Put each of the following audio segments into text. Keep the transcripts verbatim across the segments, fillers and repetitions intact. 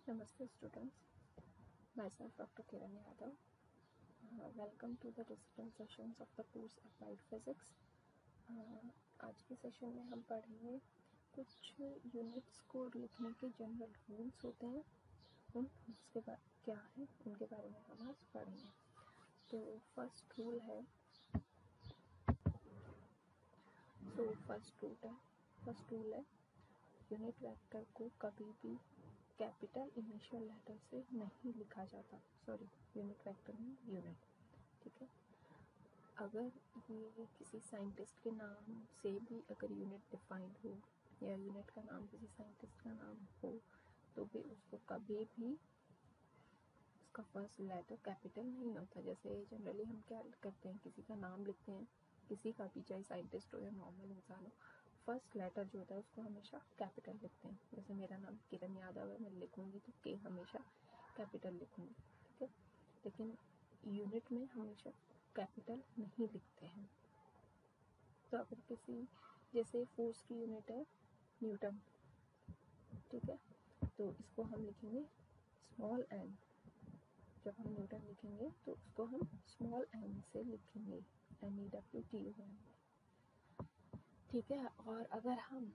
Namaste students, myself Doctor Kiran Yadav. Uh, welcome to the digital sessions of the course Applied Physics. Uh, आज के session में हम पढ़ेंगे कुछ units को लिखने के जनरल रूल्स होते हैं, उन उसके बाद क्या है उनके बारे में हम आज पढ़ेंगे। तो फर्स्ट रूल है सो फर्स्ट रूल है फर्स्ट रूल है यूनिट वेक्टर को कभी भी कैपिटल इनिशियल लेटर से नहीं लिखा जाता। सॉरी यूनिट वेक्टर में यूनिट, ठीक है। अगर ये किसी साइंटिस्ट के नाम से भी अगर यूनिट डिफाइंड हो या यूनिट का नाम किसी साइंटिस्ट का नाम हो तो भी उसको कभी भी उसका फर्स्ट लेटर कैपिटल नहीं होता। जैसे जनरली हम क्या करते हैं, किसी का नाम लिखते हैं, किसी का भी, चाहे साइंटिस्ट हो या नॉर्मल इंसान हो, फर्स्ट लेटर जो होता है उसको हमेशा कैपिटल लिखते हैं। जैसे मेरा नाम किरण यादव है, मैं लिखूंगी तो के हमेशा कैपिटल लिखूंगी, ठीक है। लेकिन यूनिट में हमेशा कैपिटल नहीं लिखते हैं। तो अगर किसी, जैसे फोर्स की यूनिट है न्यूटन, ठीक है, तो इसको हम लिखेंगे स्मॉल एन। जब हम न्यूटन लिखेंगे तो उसको हम स्मॉल एन से लिखेंगे, N E W T O N, ठीक है। और अगर हम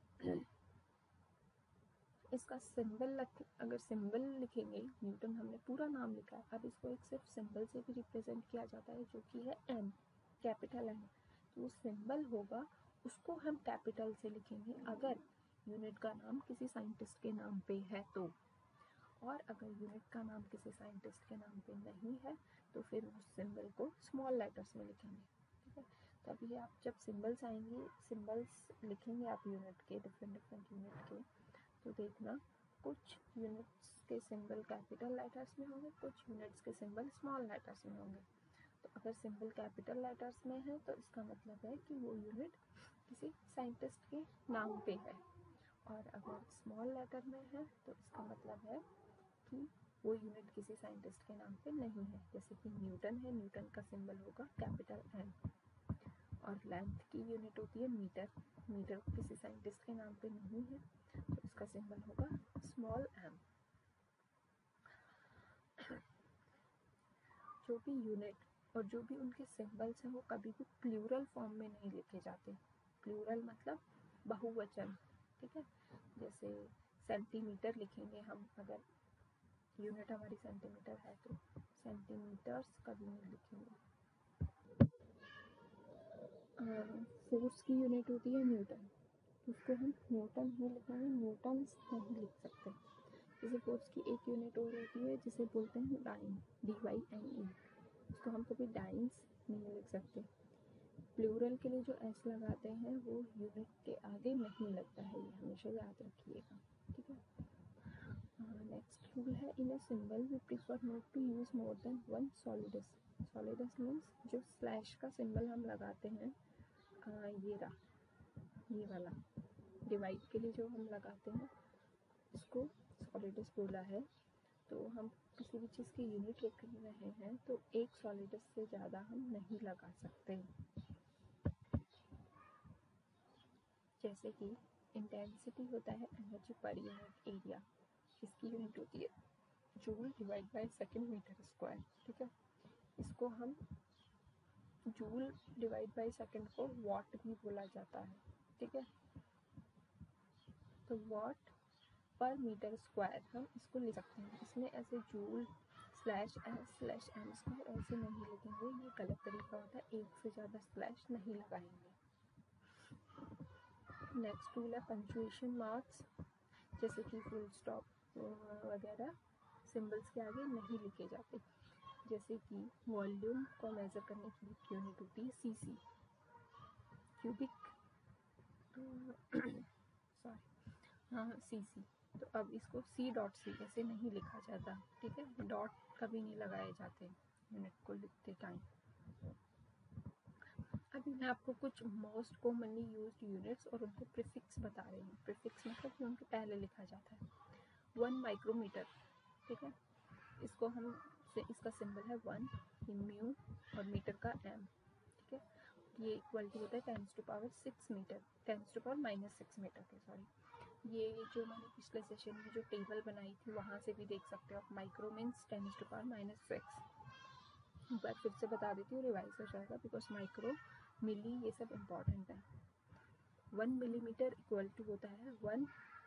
इसका सिंबल अगर सिंबल लिखेंगे, न्यूटन हमने पूरा नाम लिखा है, अब इसको एक सिर्फ सिंबल से भी रिप्रेजेंट किया जाता है जो कि है एन, कैपिटल एन। तो सिंबल होगा उसको हम कैपिटल से लिखेंगे अगर यूनिट का नाम किसी साइंटिस्ट के नाम पे है तो। और अगर यूनिट का नाम किसी साइंटिस्ट के नाम पे नहीं है तो फिर उस सिंबल को स्मॉल लेटर्स में लिखेंगे, ठीक है। तभी आप जब सिंबल्स आएंगे, सिंबल्स लिखेंगे आप यूनिट के, डिफरेंट डिफरेंट यूनिट के, तो देखना कुछ यूनिट्स के सिंबल कैपिटल लेटर्स में होंगे, कुछ यूनिट्स के सिंबल स्मॉल लेटर्स में होंगे। तो अगर सिंबल कैपिटल लेटर्स में है तो इसका मतलब है कि वो यूनिट किसी साइंटिस्ट के नाम पे है, और अगर स्मॉल लेटर में है तो इसका मतलब है कि वो यूनिट किसी साइंटिस्ट के नाम पे नहीं है। जैसे कि न्यूटन है, न्यूटन का सिंबल होगा कैपिटल एन, और लेंथ की यूनिट होती है मीटर, मीटर किसी साइंटिस्ट के नाम पे नहीं है तो इसका सिंबल होगा स्मॉल एम। जो भी यूनिट और जो भी उनके सिंबल्स हैं वो कभी भी प्लूरल फॉर्म में नहीं लिखे जाते। प्लूरल मतलब बहुवचन, ठीक है। जैसे सेंटीमीटर लिखेंगे हम, अगर यूनिट हमारी सेंटीमीटर है तो सेंटीमीटर्स कभी नहीं लिखेंगे। फोर्स की यूनिट होती है न्यूटन, उसको हम न्यूटन ही लिखेंगे, न्यूटन्स नहीं लिख सकते। जैसे फोर्स की एक यूनिट और होती है जिसे बोलते हैं dyne, D Y N E, उसको हम कभी डाइन्स नहीं लिख सकते। प्लूरल के लिए जो एस लगाते हैं वो यूनिट के आगे नहीं लगता है, ये हमेशा याद रखिएगा, ठीक है। नेक्स्ट रूल है, in a symbol we prefer not to use more than one solidus. Solidus means जो स्लैश का सिंबल हम लगाते हैं, आ, ये रहा, ये वाला डिवाइड के लिए जो हम लगाते हैं इसको सॉलिडस बोला है। तो हम किसी भी चीज़ की यूनिट लिख रहे हैं तो एक सॉलिडस से ज़्यादा हम नहीं लगा सकते। जैसे कि इंटेंसिटी होता है एनर्जी पर यूनिट एरिया, इसकी यूनिट होती है joule divide by second metre square, ठीक है। इसको हम जूल डिवाइड बाय सेकेंड को वॉट भी बोला जाता है, ठीक है। तो वॉट पर मीटर स्क्वायर हम इसको लिख सकते हैं। इसमें ऐसे joule slash S slash M square ऐसे नहीं लिखेंगे, ये गलत तरीका होता है, एक से ज़्यादा स्लैश नहीं लगाएंगे। नेक्स्ट रूल है पंक्चुएशन मार्क्स, जैसे कि फुल स्टॉप वगैरह सिंबल्स के आगे नहीं लिखे जाते। जैसे कि वॉल्यूम को मेज़र करने की यूनिट होती है सी सी, क्यूबिक, सॉरी हाँ सी सी। तो अब इसको सी डॉट सी ऐसे नहीं लिखा जाता, ठीक है, डॉट कभी नहीं लगाए जाते यूनिट को लिखते टाइम। अभी मैं आपको कुछ मोस्ट कॉमनली यूज्ड यूनिट्स और उनके प्रीफिक्स बता रही हूँ। प्रीफिक्स मतलब कि उनके पहले लिखा जाता है। वन माइक्रोमीटर, ठीक है, इसको हम से इसका सिंबल है वन, म्यू और मीटर का एम, ठीक है। ये इक्वल टू होता है tens to power six metre, tens to power minus six metre के, सॉरी। ये जो मैंने पिछले सेशन में जो टेबल बनाई थी वहाँ से भी देख सकते हो आप। Micro means ten to power minus six. एक बार फिर से बता देती हूँ, रिवाइज हो जाएगा, बिकॉज माइक्रो मिली ये सब इम्पॉर्टेंट है। वन मिलीमीटर इक्वल टू होता है वन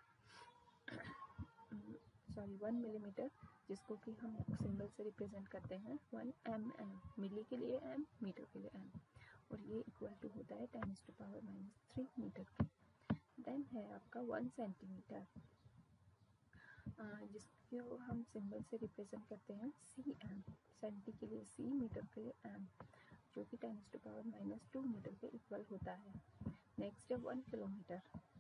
सॉरी वन मिलीमीटर, जिसको कि हम सिंबल से रिप्रेजेंट करते हैं वन एम एम, मिली के लिए एम, मीटर के लिए एम, और ये इक्वल टू होता है ten to power minus three metre के। देन है आपका वन सेंटीमीटर, जिसको हम सिंबल से रिप्रेजेंट करते हैं सी एम, सेंटी के लिए सी, मीटर के लिए एम, जो कि ten to power minus two metre के इक्वल होता है। नेक्स्ट है वन किलोमीटर,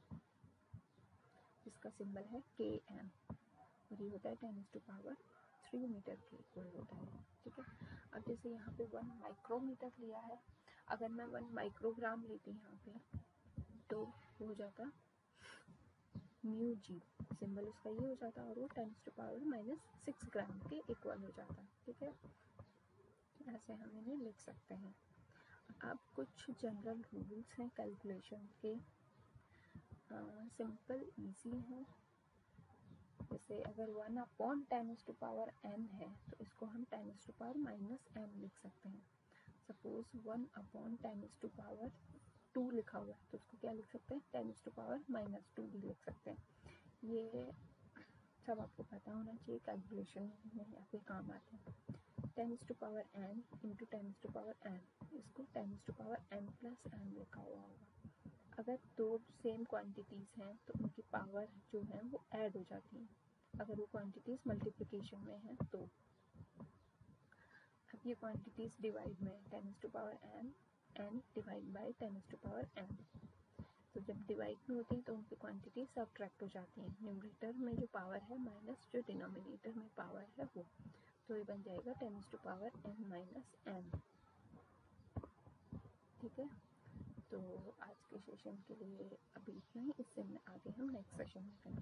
जिसका सिंबल है के एम, और ये होता है ten to power three metre के इक्वल होता है। ठीक है, अब जैसे यहाँ पे वन माइक्रोमीटर लिया है, अगर मैं वन माइक्रोग्राम लेती यहाँ पे तो हो जाता म्यू जी, सिंबल उसका ये हो जाता, और वो ten to power minus six gram के इक्वल हो जाता। ठीक है, ऐसे हम इन्हें लिख सकते हैं। अब कुछ जनरल रूल्स हैं कैलकुलेशन के, सिंपल इजी हैं। जैसे अगर one upon ten to power N है तो इसको हम ten to power minus N लिख सकते हैं। Suppose one upon ten to power two लिखा हुआ है तो उसको क्या लिख सकते हैं, ten to power minus two भी लिख सकते हैं। ये सब आपको पता होना चाहिए, कैलकुलेशन में आपके काम आते हैं। Ten to power N into ten to power N, इसको ten to power N plus N लिखा हुआ होगा। अगर दो सेम क्वांटिटीज़ हैं तो उनकी पावर जो है वो ऐड हो जाती हैं, अगर वो क्वांटिटीज़ मल्टीप्लिकेशन में हैं तो। अब ये क्वांटिटीज़ डिवाइड में, ten to power N, N divide by ten to power N, तो जब डिवाइड में होती हैं तो उनकी क्वांटिटी सब्ट्रैक्ट हो जाती हैं। न्यूमरेटर में जो पावर है माइनस जो डिनोमिनेटर में पावर है वो, तो ये बन जाएगा ten to power N minus N. ठीक है, तो आज के सेशन के लिए अभी इतना ही, इससे आगे हम नेक्स्ट सेशन में करेंगे।